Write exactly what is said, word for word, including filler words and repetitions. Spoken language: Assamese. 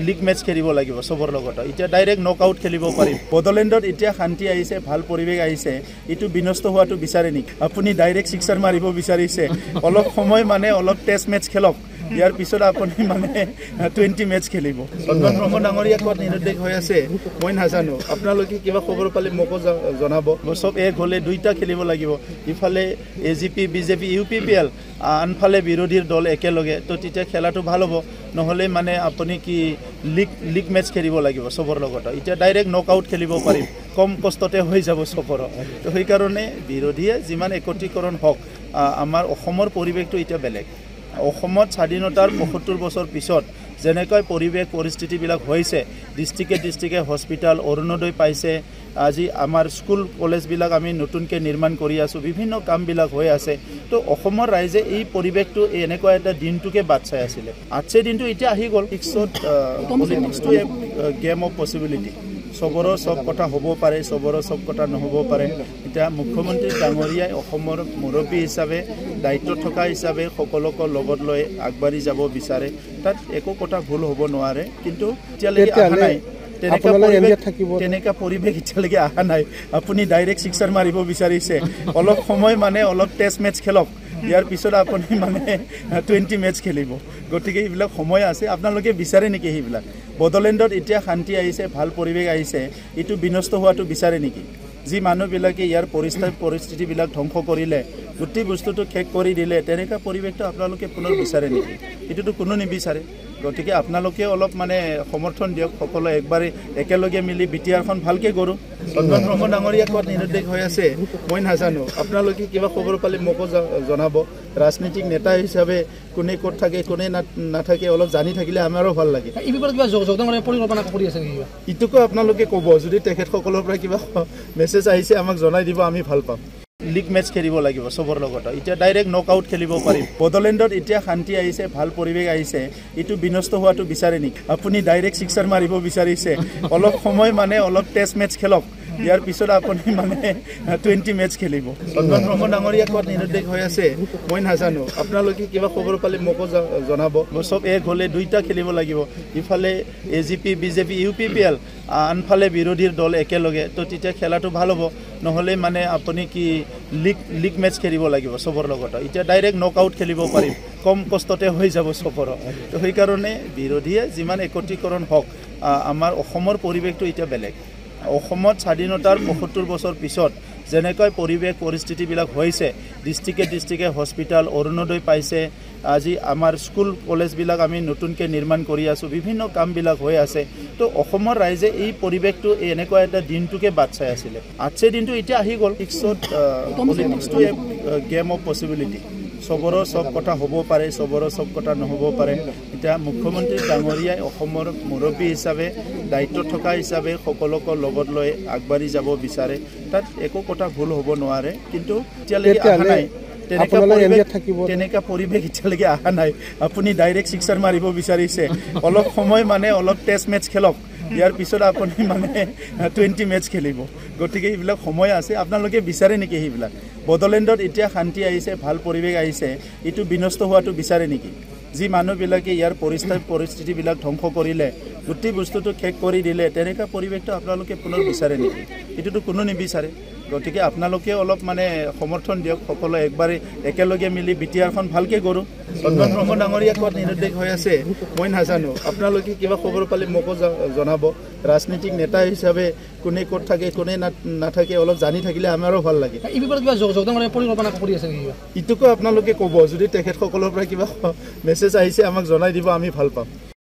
লিগ মেচ খেলিব লাগিব সবৰ লগত এতিয়া ডাইৰেক্ট নকআউট খেলিব পাৰিম বডোলেণ্ডত এতিয়া শান্তি আহিছে ভাল পৰিৱেশ আহিছে ইটো বিনষ্ট হোৱাটো বিচাৰে নেকি আপুনি ডাইৰেক্ট সিক্সাৰ মাৰিব বিচাৰিছে অলপ সময় মানে অলপ টেষ্ট মেচ খেলক ইয়াৰ পিছত আপুনি মানে টুৱেণ্টি মেচ খেলিব সন্মান ভ্ৰমণ ডাঙৰীয়া ক'ত নিৰ্দেশ হৈ আছে মই নাজানো আপোনালোকে কিবা খবৰ পালে মোক জনাব সব এক হ'লে দুইটা খেলিব লাগিব ইফালে A G P BJP U P P L আনফালে বিৰোধীৰ দল একেলগে তো তেতিয়া খেলাটো ভাল হ'ব নহ'লে মানে আপুনি কি লিগ লিগ মেচ খেলিব লাগিব সবৰ লগত এতিয়া ডাইৰেক্ট নকআউট খেলিব পাৰিম কম কষ্টতে হৈ যাব সবৰ তো সেইকাৰণে বিৰোধীয়ে যিমান একত্ৰীকৰণ হওক আমাৰ অসমৰ পৰিৱেশটো এতিয়া বেলেগ অসমত স্বাধীনতাৰ পঁয়সত্তৰ বছৰ পিছত যেনেকৈ পৰিৱেশ পৰিস্থিতিবিলাক হৈছে ডিষ্ট্ৰিক্টে ডিষ্ট্ৰিক্টে হস্পিটাল অৰুণোদয় পাইছে আজি আমাৰ স্কুল কলেজবিলাক আমি নতুনকৈ নিৰ্মাণ কৰি আছোঁ বিভিন্ন কামবিলাক হৈ আছে তো অসমৰ ৰাইজে এই পৰিৱেশটো এনেকুৱা এটা দিনটোকে বাট চাই আছিলে আজিৰ দিনটো এতিয়া আহি গ'ল পিছত পলিটিক্সটো এক গেম অফ পচিবিলিটি সবৰো সব কথা হ'ব পাৰে সবৰো সব কথা নহ'ব পাৰে এতিয়া মুখ্যমন্ত্ৰী ডাঙৰীয়াই অসমৰ মুৰব্বী হিচাপে দায়িত্ব থকা হিচাপে সকলোকে লগত লৈ আগবাঢ়ি যাব বিচাৰে তাত একো কথা ভুল হ'ব নোৱাৰে কিন্তু এতিয়ালৈকে অহা নাই তেনেকুৱা পৰিৱেশ এতিয়ালৈকে অহা নাই আপুনি ডাইৰেক্ট সিক্সাৰ মাৰিব বিচাৰিছে অলপ সময় মানে অলপ টেষ্ট মেচ খেলক ইয়াৰ পিছত আপুনি মানে টুৱেণ্টি মেচ খেলিব গতিকে এইবিলাক সময় আছে আপোনালোকে বিচাৰে নেকি সেইবিলাক বডোলেণ্ডত এতিয়া শান্তি আহিছে ভাল পৰিৱেশ আহিছে ইটো বিনষ্ট হোৱাটো বিচাৰে নেকি যি মানুহবিলাকে ইয়াৰ পৰিস্থিতি পৰিস্থিতিবিলাক ধ্বংস কৰিলে গোটেই বস্তুটো শেষ কৰি দিলে তেনেকুৱা পৰিৱেশটো আপোনালোকে পুনৰ বিচাৰে নেকি এইটোতো কোনো নিবিচাৰে গতিকে আপোনালোকে অলপ মানে সমৰ্থন দিয়ক সকলো একবাৰে একেলগে মিলি বি টি আৰখন ভালকৈ কৰোঁ সন্মান ভ্ৰমণ ডাঙৰীয়া ক'ত নিৰ্দেশ হৈ আছে মই নাজানো আপোনালোকে কিবা খবৰ পালে মোকো জনাব ৰাজনীতিক নেতা হিচাপে কোনে ক'ত থাকে কোনে নাথাকে অলপ জানি থাকিলে আমাৰো ভাল লাগে ইটোকো আপোনালোকে ক'ব যদি তেখেতসকলৰ পৰা কিবা মেছেজ আহিছে আমাক জনাই দিব আমি ভাল পাম লিগ মেচ খেলিব লাগিব সবৰ লগত এতিয়া ডাইৰেক্ট নকআউট খেলিব পাৰিম বডোলেণ্ডত এতিয়া শান্তি আহিছে ভাল পৰিৱেশ আহিছে ইটো বিনষ্ট হোৱাটো বিচাৰে নেকি আপুনি ডাইৰেক্ট সিক্সাৰ মাৰিব বিচাৰিছে অলপ সময় মানে অলপ টেষ্ট মেচ খেলক ইয়াৰ পিছত আপুনি মানে টুৱেণ্টি মেচ খেলিব সন্মান ভ্ৰমণ ডাঙৰীয়া ক'ত নিৰ্দেশ হৈ আছে মই নাজানো আপোনালোকে কিবা খবৰ পালে মোক জনাব সব এক হ'লে দুইটা খেলিব লাগিব ইফালে A G P BJP U P P L আনফালে বিৰোধীৰ দল একেলগে তো তেতিয়া খেলাটো ভাল হ'ব নহ'লে মানে আপুনি কি লিগ লিগ মেচ খেলিব লাগিব সবৰ লগত এতিয়া ডাইৰেক্ট নকআউট খেলিব পাৰিম কম কষ্টতে হৈ যাব সবৰ তো সেইকাৰণে বিৰোধীয়ে যিমান একত্ৰীকৰণ হওক আমাৰ অসমৰ পৰিৱেশটো এতিয়া বেলেগ অসমত স্বাধীনতাৰ পঁয়সত্তৰ বছৰ পিছত যেনেকৈ পৰিৱেশ পৰিস্থিতিবিলাক হৈছে ডিষ্ট্ৰিক্টে ডিষ্ট্ৰিক্টে হস্পিটাল অৰুণোদয় পাইছে আজি আমাৰ স্কুল কলেজবিলাক আমি নতুনকৈ নিৰ্মাণ কৰি আছোঁ বিভিন্ন কামবিলাক হৈ আছে তো অসমৰ ৰাইজে এই পৰিৱেশটো এনেকুৱা এটা দিনটোকে বাট চাই আছিলে আজিৰ দিনটো এতিয়া আহি গ'ল পিছত পলিটিক্সটো এক গেম অফ পচিবিলিটি সবৰো সব কথা হ'ব পাৰে সবৰো সব কথা নহ'ব পাৰে এতিয়া মুখ্যমন্ত্ৰী ডাঙৰীয়াই অসমৰ মুৰব্বী হিচাপে দায়িত্ব থকা হিচাপে সকলোকে লগত লৈ আগবাঢ়ি যাব বিচাৰে তাত একো কথা ভুল হ'ব নোৱাৰে কিন্তু এতিয়ালৈকে অহা নাই তেনেকুৱা পৰিৱেশ এতিয়ালৈকে অহা নাই আপুনি ডাইৰেক্ট সিক্সাৰ মাৰিব বিচাৰিছে অলপ সময় মানে অলপ টেষ্ট মেচ খেলক ইয়াৰ পিছত আপুনি মানে টুৱেণ্টি মেচ খেলিব গতিকে এইবিলাক সময় আছে আপোনালোকে বিচাৰে নেকি সেইবিলাক বডোলেণ্ডত এতিয়া শান্তি আহিছে ভাল পৰিৱেশ আহিছে ইটো বিনষ্ট হোৱাটো বিচাৰে নেকি যি মানুহবিলাকে ইয়াৰ পৰিস্থিতি পৰিস্থিতিবিলাক ধ্বংস কৰিলে গোটেই বস্তুটো শেষ কৰি দিলে তেনেকুৱা পৰিৱেশটো আপোনালোকে পুনৰ বিচাৰে নেকি এইটোতো কোনো নিবিচাৰে গতিকে আপোনালোকে অলপ মানে সমৰ্থন দিয়ক সকলো একবাৰে একেলগে মিলি বি টি আৰখন ভালকৈ কৰোঁ সন্মান ভ্ৰমণ ডাঙৰীয়া ক'ত নিৰ্দেশ হৈ আছে মই নাজানো আপোনালোকে কিবা খবৰ পালে মোকো জনাব ৰাজনীতিক নেতা হিচাপে কোনে ক'ত থাকে কোনে নাথাকে অলপ জানি থাকিলে আমাৰো ভাল লাগে ইটোকো আপোনালোকে ক'ব যদি তেখেতসকলৰ পৰা কিবা মেছেজ আহিছে আমাক জনাই দিব আমি ভাল পাম